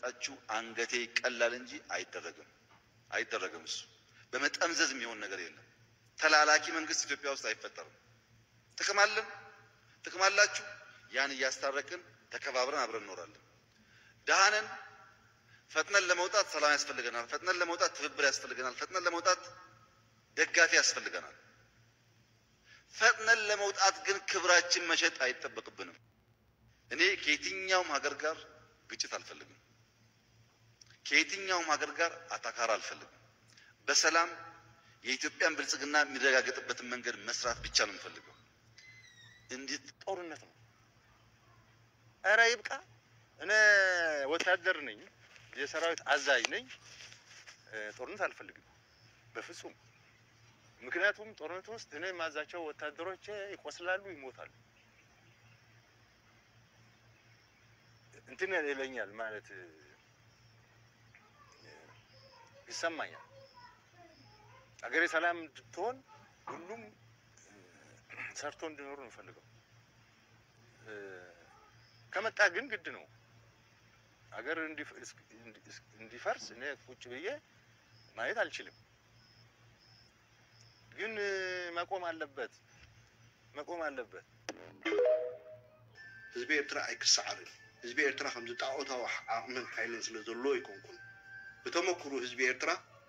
ከመጣችሁ አንገቴ ይቀላል እንጂ አይደረግም እሱ በመጠምዘዝ የሚሆን ነገር የለም ተላላኪ መንግስት ኢትዮጵያ ውስጥ አይፈጠርም ጥቅም አላችሁ ያን ያስታረቅን ተከባብረን አብረን እንኖራለን ደሃነን ፈጥነን ለመውጣት ሰላም ያስፈልገናል ፈጥነን ለመውጣት ትብብር ያስፈልገናል ፈጥነን ለመውጣት ደጋፊ ያስፈልገናል ፈጥነን ለመውጣት ግን ክብራችን መሸጥ አይተበቅብንም እኔ ከየትኛውም ሀገር ጋር ግጭት አልፈልግም ከየትኛውም ሀገር ጋር አታካራ አልፈልግም በሰላም የኢትዮጵያን ብልጽግና የሚረጋገጥበትን መንገድ መስራት ብቻ ነው የምፈልገው እንዴት ጦርነት ነው አራ ይብቃ እኔ ወታደር ነኝ የሰራዊት አዛዥ ነኝ ጦርነት አልፈልግም በፍጹም ምክንያቱም ጦርነት ውስጥ እኔ ማዛቸው ወታደሮች ይቆስላሉ ይሞታሉ እንትን ይለኛል ማለት ይሰማኛል አገሬ ሰላም እንድትሆን ሁሉም ሰርቶ እንዲኖር ነው ፈልገው ከመጣ ግን ግድ ነው አገር እንዲፈርስ እኔ ቁጭ ብዬ ማየት አልችልም ግን መቆም አለበት ህዝብ ኤርትራ አይክሳዓር ህዝብ ኤርትራ ከም ዝጣዖታው ዓቕምን ሓይልን ስለ ዘሎ ይኮንኩን በተመክሩ ህዝብ ኤርትራ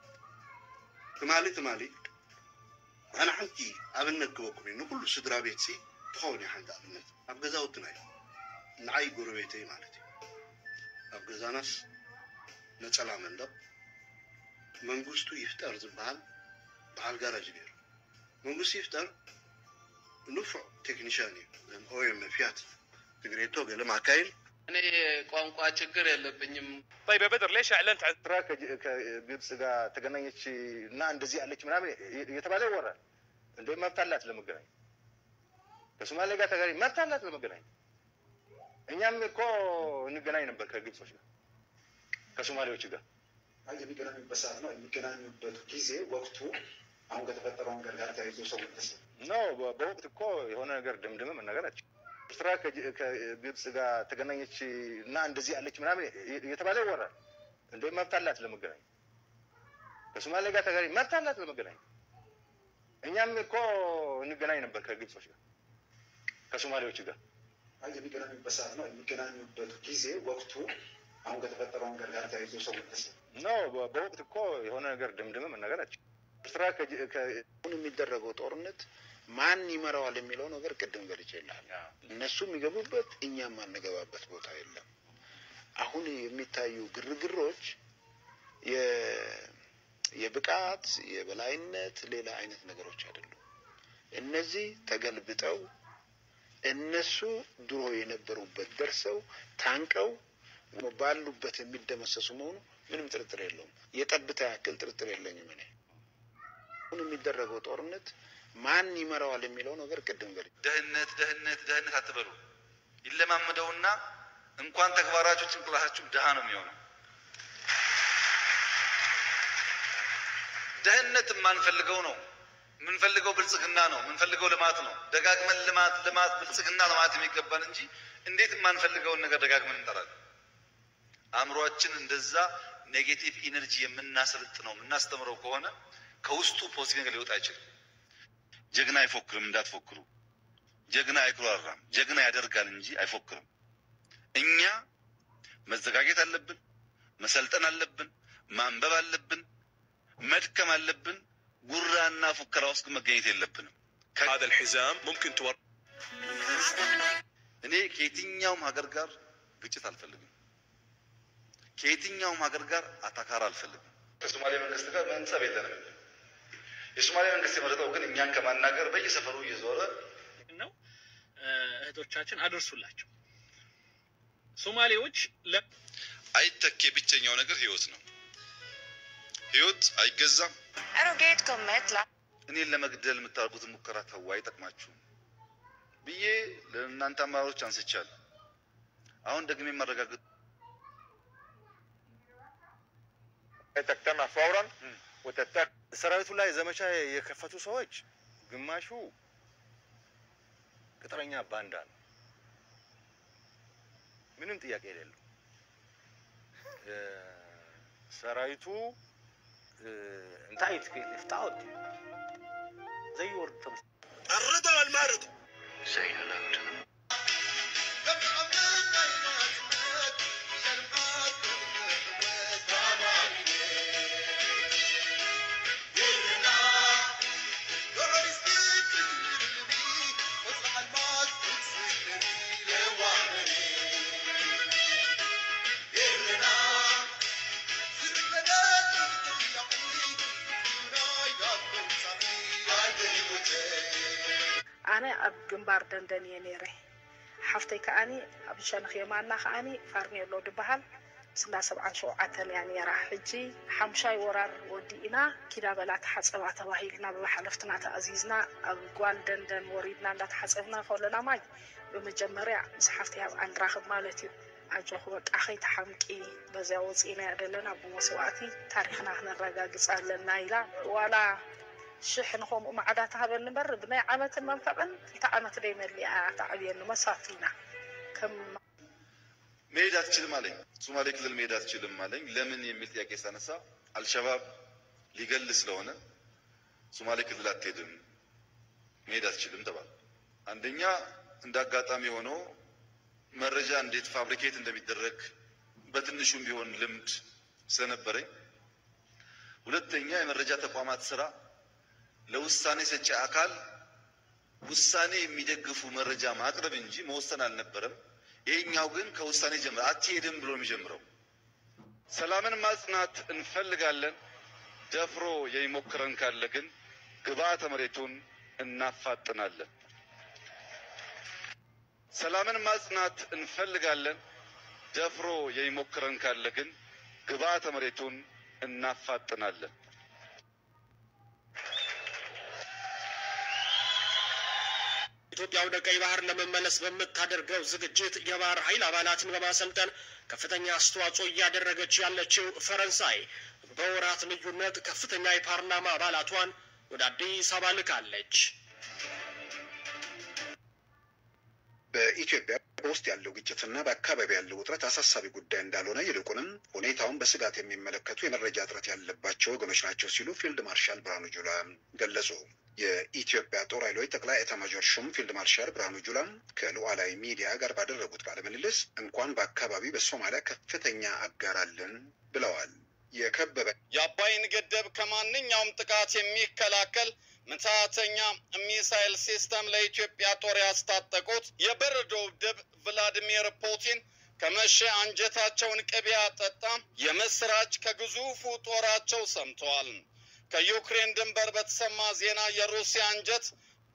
ትማሊ أنا حنتي أبنك كوكبي نقول سدرا بيتي تخوني حد أبنك أبجزا وتناي نعي قربيتي مالتي أبجزا ناس نتسلى من ده منقصتو يفتر زبال بعال جراج غير منقص يفتر نفع تكنيشاني لأن أويم فيات تقريتو قال ما كاين أنا قوانقوا ችግር የለብኝም طيب يا بدر ليش اعلنت عن تراك ግብጽ ጋር ተገናኘች እና እንደዚህ አለች ምናምን የተባለ ይወራል እንዴ መብታላት ለመገናኘት ከሶማሌ ጋር ተገናኝ መብታላት ለመገናኘት እኛም እኮ እንገናኝ ነበር ከግብጾች ጋር ከሶማሌዎች ጋር አንተ የሚገናኙበት ሰዓት ነው የሚገናኙበት ጊዜ ወቅቱ አሁን ከተፈጠረው ነገር ጋር ተያይዞ ሰው ነው በወቅት እኮ የሆነ ነገር ደምደም መናገራችን ትራክ ከግብጽ ጋር ተገናኘች እና እንደዚህ አለች ምናምን የተባለ ይወራል እንዴ መብታላት ለመገናኘት ከሶማሌ ጋር ተገናኝ መብታላት ለመገናኘት እኛም እኮ እንገናኝ ነበር ከግብጾች ጋር ከሶማሌዎች ጋር አንተ የሚገናኙበት ሰዓት ነው የሚገናኙበት ጊዜ ወቅቱ አሁን ከተፈጠረው ነገር ጋር ተያይዞ ሰው ነው በወቅት እኮ የሆነ ነገር ደምደም መናገራችን ትራክ የሚደረገው ጦርነት ማን ይመራዋል የሚለው ነገር ቅድም ገልጬልሃል እነሱ የሚገቡበት እኛም ማንገባበት ቦታ የለም አሁን የሚታዩ ግርግሮች የብቃት የበላይነት ሌላ አይነት ነገሮች አይደሉም እነዚህ ተገልብጠው እነሱ ድሮ የነበሩበት ደርሰው ታንቀው ባሉበት የሚደመሰሱ መሆኑ ምንም ጥርጥር የለውም የጠብታ ያክል ጥርጥር የለኝም እኔ አሁን የሚደረገው ጦርነት ማን ይመራዋል የሚለው ነገር ቅድም ገል ደህነት አትበሉ ይለማመደውና እንኳን ተግባራችሁ ጭንቅላታችሁ ደሃ ነው የሚሆነው ደህነት ማንፈልገው ነው ምንፈልገው ብልጽግና ነው ምንፈልገው ልማት ነው ደጋግመን ልማት ብልጽግና ልማት የሚገባን እንጂ እንዴት ማንፈልገው ነገር ደጋግመን እንጠራለን አምሮአችን እንደዛ ኔጌቲቭ ኢነርጂ የምናሰልጥነው እናስተምረው ከሆነ ከውስጡ ፖዚቲቭ ነገር ሊወጣ አይችልም ጀግና አይፎክርም እንዳትፎክሩ ጀግና አይኩራራም ጀግና ያደርጋል እንጂ አይፎክርም እኛ መዘጋጀት አለብን መሰልጠን አለብን ማንበብ አለብን መድከም አለብን ጉራና ፉከራ ውስጥ መገኘት የለብንም هذا الحزام ممكن እኔ ከየትኛውም ሀገር ጋር ግጭት አልፈልግም ከየትኛውም ሀገር ጋር አታካራ አልፈልግም ከሶማሌ መንግስት ጋር መንጸብ የለንም የሶማሌ መንግስት የመረጠው ግን እኛን ከማናገር በየሰፈሩ እየዞረ ነው እህቶቻችን አድርሱላቸው ሶማሌዎች አይተኬ ብቸኛው ነገር ህይወት ነው ህይወት አይገዛም አሮጌት ኮሜትላ እኔን ለመግደል የምታርጉት ሙከራ ተው አይጠቅማችሁም ብዬ ለእናንተ አማሮች አንስቻለሁ አሁን ደግሜ ማረጋግጥ ተተከማ فورا ወተተክ ሰራዊቱ ላይ ዘመቻ የከፈቱ ሰዎች ግማሹ ቅጥረኛ ባንዳ ነው ምንም ጥያቄ የሌለው ሰራዊቱ እንታይ ትክእል ይፍታውት ዘይወርድ الرضا والمرض زين العبد أنا أبجنبار دندني نيري حفتي كأني أبشان خيمانا كأني فارني لو دبهال سنا سبعة شوعة يعني راح حجي حمشاي ورار ودينا كده بلا تحسب تواهيلنا بحلفتنا تأزيزنا أبقوال دندن وريدنا لا تحسبنا فولنا ماي بمجمريع مسحفتي عن راخب مالتي أجوه أخي تحمكي بزاوز إنا دلنا بمسواتي تاريخنا هنا الرجاجس لنا إلى ولا شحنهم ومعاداتها بالنبر بناء عامة منفعا تعامت ديما اللي تعبين مسافينا كم ميدات تشيل مالين سومالي كل الميدات تشيل مالين لمن يملت يا كيس نسا الشباب ليجلس لونه سومالي كل لا تدم ميدات تشيلم تبع عندنا عندك قطامي هونو مرجع عنديت فابريكيت እንደሚደረግ በትንሹም ቢሆን ልምድ ስለነበረኝ ሁለተኛ የመረጃ ተቋማት ስራ ለውሳኔ ሰጪ አካል ውሳኔ የሚደግፉ መረጃ ማቅረብ እንጂ መወሰን አልነበረም ይሄኛው ግን ከውሳኔ ጀምሮ አትሄድም ብሎ የሚጀምረው ሰላምን ማጽናት እንፈልጋለን ደፍሮ የሚሞክረን ካለ ግን ግብዓተ መሬቱን እናፋጥናለን ሰላምን ማጽናት እንፈልጋለን ደፍሮ የሚሞክረን ካለ ግን ግብዓተ መሬቱን እናፋጥናለን ኢትዮጵያ ወደ ቀይ ባህር ለመመለስ በመታደርገው ዝግጅት የባህር ኃይል አባላትን በማሰልጠን ከፍተኛ አስተዋጽኦ እያደረገች ያለችው ፈረንሳይ በወራት ልዩነት ከፍተኛ የፓርላማ አባላቷን ወደ አዲስ አበባ ልካለች። በኢትዮጵያ ውስጥ ያለው ግጭትና በአካባቢ ያለው ውጥረት አሳሳቢ ጉዳይ እንዳልሆነ ይልቁንም ሁኔታውን በስጋት የሚመለከቱ የመረጃ እጥረት ያለባቸው ወገኖች ናቸው ሲሉ ፊልድ ማርሻል ብርሃኑ ጁላ ገለጹ። የኢትዮጵያ ጦር ኃይሎች ጠቅላይ ኤታማዦር ሹም ፊልድ ማርሻል ብርሃኑ ጁላ ከሉዓላዊ ሚዲያ ጋር ባደረጉት ቃለ ምልልስ እንኳን በአካባቢ በሶማሊያ ከፍተኛ አጋር አለን ብለዋል። የከበበ የአባይን ገደብ ከማንኛውም ጥቃት የሚከላከል ምታተኛ ሚሳኤል ሲስተም ለኢትዮጵያ ጦር ያስታጠቁት የበረዶው ድብ ቭላዲሚር ፑቲን ከመሸ አንጀታቸውን ቅቤ አጠጣ የምስራች ከግዙፉ ጦራቸው ሰምተዋል። ከዩክሬን ድንበር በተሰማ ዜና የሩሲያ አንጀት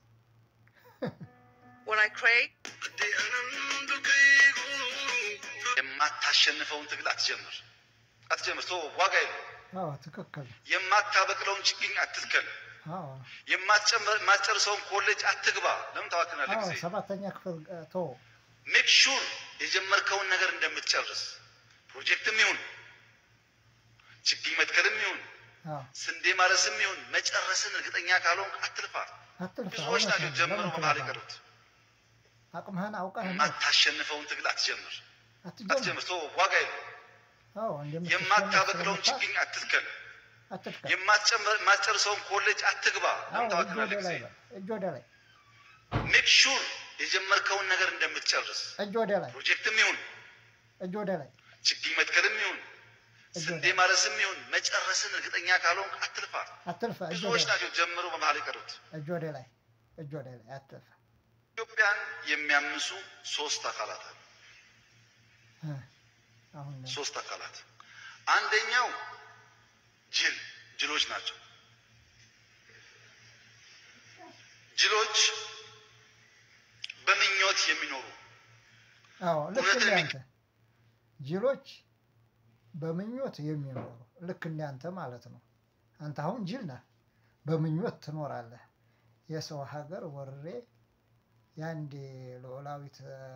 የማታሸንፈውን ትግል አትጀምር ቶ ዋጋ የለውም። ትክክል። የማታበቅለውን ችግኝ አትትከል። የማትጨርሰውን ኮሌጅ አትግባ። ለምን ታዋክናለህ? ጊዜ ሰባተኛ ክፍል ቶ ሜክ ሹር የጀመርከውን ነገር እንደምትጨርስ ፕሮጀክትም ይሁን ችግኝ መትከልም ይሁን ስንዴ ማረስም ይሁን መጨረስን እርግጠኛ ካልሆንክ አትልፋ። ብዙዎች ናቸው ጀምሮ መሀል የቀሩት። አቅምህን አውቀህ የማታሸንፈውን ትግል አትጀምር ቶ ዋጋ የለውም። የማታበቅለውን ችግኝ አትትከል። የማትጨርሰውን ኮሌጅ አትግባ። ለምን ታዋክናለህ? ጊዜ እጅ ወደ ላይ ሜክ ሹር የጀመርከውን ነገር እንደምትጨርስ እጅ ወደ ላይ ፕሮጀክትም ይሁን እጅ ወደ ላይ ችግኝ መትከልም ይሁን ስንዴ ማረስም ይሁን መጨረስን እርግጠኛ ካልሆንክ አትልፋ። ብዙዎች ናቸው ጀምሮ በመሀል የቀሩት። እጅ ወደ ላይ አትልፋ። ኢትዮጵያን የሚያምሱ ሶስት አካላት አሉ። ሶስት አካላት። አንደኛው ጅሎች ናቸው። ጅሎች በምኞት የሚኖሩ ልክ እንዳንተ ጅሎች በምኞት የሚኖሩ ልክ እንዳንተ ማለት ነው። አንተ አሁን ጅል ነህ፣ በምኞት ትኖራለህ። የሰው ሀገር ወርሬ ያንዴ ሉዓላዊት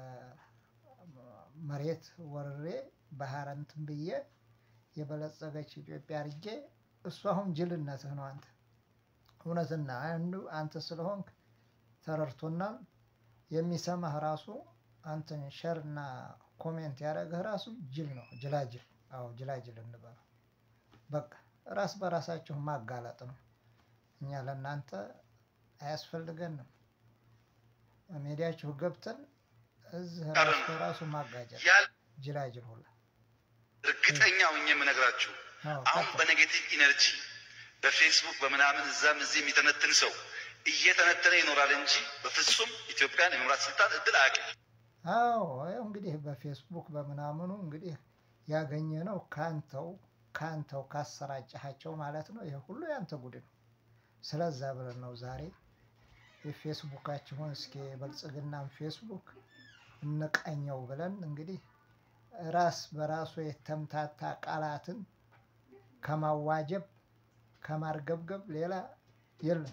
መሬት ወርሬ ባህር እንትን ብዬ የበለጸገች ኢትዮጵያ አድርጌ እሱ አሁን ጅልነትህ ነው። አንተ እውነትና አንተ ስለሆንክ ተረድቶናል። የሚሰማህ ራሱ አንተን ሸርና ኮሜንት ያደረገህ ራሱ ጅል ነው። ጅላጅል ጅላጅል እንበለው። በቃ ራስ በራሳችሁ ማጋለጥ ነው። እኛ ለእናንተ አያስፈልገንም። ሚዲያችሁ ገብተን እዚህ ራስ በራሱ ማጋጨት ጅላጅል ሁላ እርግጠኛ ሆኜ የምነግራችሁ አሁን በኔጌቲቭ ኢነርጂ በፌስቡክ በምናምን እዛም እዚህ የሚተነትን ሰው እየተነተነ ይኖራል እንጂ በፍጹም ኢትዮጵያን የመምራት ስልጣን እድል አያውቅም። አዎ እንግዲህ በፌስቡክ በምናምኑ እንግዲህ ያገኘነው ካንተው ካሰራጨሃቸው ማለት ነው። ይሄ ሁሉ ያንተ ጉድ ነው። ስለዛ ብለን ነው ዛሬ የፌስቡካችሁን እስኪ በልጽግናም ፌስቡክ እንቃኘው ብለን እንግዲህ ራስ በራሱ የተምታታ ቃላትን ከማዋጀብ ከማርገብገብ ሌላ የለም።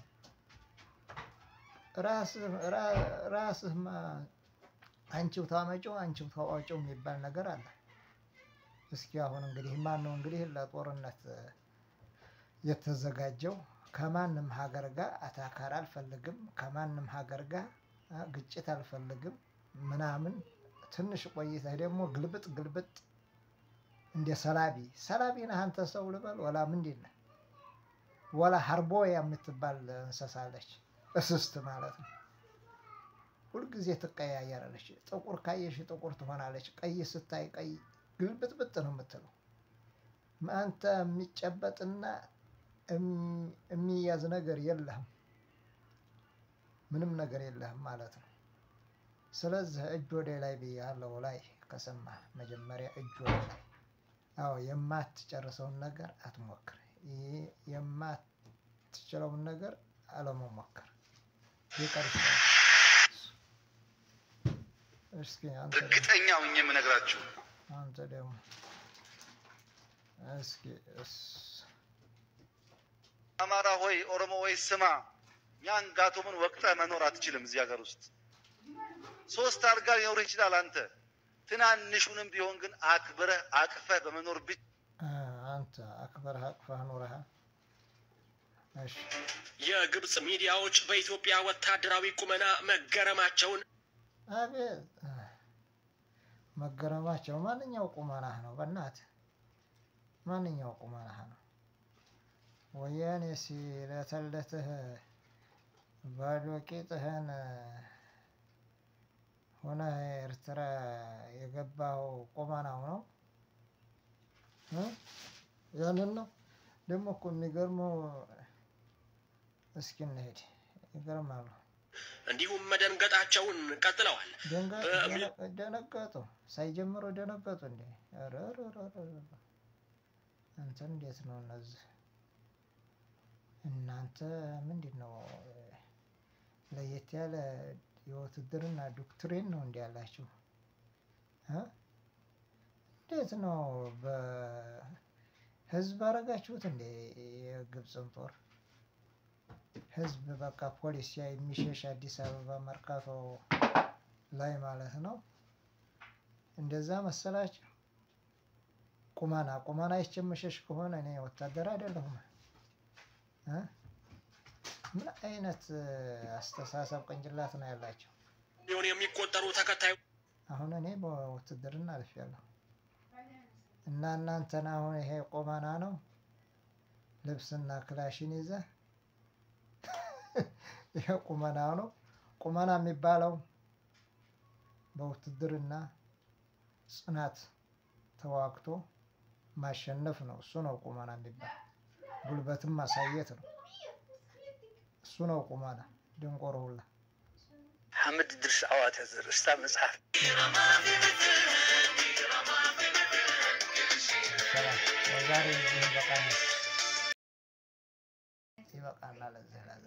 ራስህ አንቺው ታመጪው አንቺው ታዋጪው የሚባል ነገር አለ። እስኪ አሁን እንግዲህ ማን ነው እንግዲህ ለጦርነት የተዘጋጀው? ከማንም ሀገር ጋር አታካራ አልፈልግም፣ ከማንም ሀገር ጋር ግጭት አልፈልግም ምናምን። ትንሽ ቆይተህ ደግሞ ግልብጥ እንደ ሰላቢ ነህ አንተ ሰው ልበል ወላ ምንድን ነህ? ወላ ሀርቦያ የምትባል እንስሳለች እስስት ማለት ነው። ሁልጊዜ ትቀያየራለች። ጥቁር ካየሽ ጥቁር ትሆናለች፣ ቀይ ስታይ ቀይ ግልብጥብጥ ነው የምትለው። አንተ የሚጨበጥና የሚያዝ ነገር የለህም፣ ምንም ነገር የለህም ማለት ነው። ስለዚህ እጅ ወደ ላይ ብያለሁ። ላይ ከሰማህ መጀመሪያ እጅ ወደ ላይ። አዎ የማትጨርሰውን ነገር አትሞክር። ይሄ የማትችለውን ነገር አለመሞከር ይቀርሻል። እስኪ አንተ እርግጠኛ ሆኜ የምነግራችሁ አንተ ደግሞ እስኪ አማራ ሆይ ኦሮሞ ሆይ ስማ፣ ያን ጋቶምን ወቅጠህ መኖር አትችልም። እዚህ ሀገር ውስጥ ሶስት አልጋ ሊኖር ይችላል። አንተ ትናንሹንም ቢሆን ግን አክብረህ አቅፈህ በመኖር ብቻ አንተ አክብረህ አቅፈህ ኖረህ። እሺ የግብጽ ሚዲያዎች በኢትዮጵያ ወታደራዊ ቁመና መገረማቸውን አቤት መገረማቸው። ማንኛው ቁመናህ ነው? በእናትህ ማንኛው ቁመናህ ነው? ወያኔ ሲለተለትህ ባዶ ቂጥህን ሆነህ ኤርትራ የገባው ቁመናው ነው? ያንን ነው ደግሞ እኮ የሚገርመው። እስኪ እንሂድ። ይገርማሉ። እንዲሁም መደንገጣቸውን ቀጥለዋል። ደነገጡ፣ ሳይጀምሩ ደነገጡ። እንዴ አንተ እንዴት ነው እነዚህ እናንተ ምንድን ነው ለየት ያለ የውትድርና ዶክትሪን ነው እንዲ ያላችሁ? እንዴት ነው በህዝብ አረጋችሁት እንዴ? የግብፅን ጦር ህዝብ በቃ ፖሊስ የሚሸሽ አዲስ አበባ መርካቶ ላይ ማለት ነው። እንደዛ መሰላችሁ? ቁመና ይቸመሸሽ ከሆነ እኔ ወታደር አይደለሁም። ምን አይነት አስተሳሰብ ቅንጭላት ነው ያላቸው? ሊሆን የሚቆጠሩ ተከታዩ አሁን እኔ በውትድርና አልፌያለሁ እና እናንተን አሁን ይሄ ቁመና ነው? ልብስና ክላሽን ይዘህ ይሄ ቁመና ነው? ቁመና የሚባለው በውትድርና ጽናት ተዋግቶ ማሸነፍ ነው። እሱ ነው ቁመና የሚባል። ጉልበትም ማሳየት ነው። እሱ ነው ቁመና። ደንቆሮ ሁላ ሐመድ ድርስ አዋተ ዝርስታ መጽሐፍ ዛሬ ይበቃናል። ለዚህ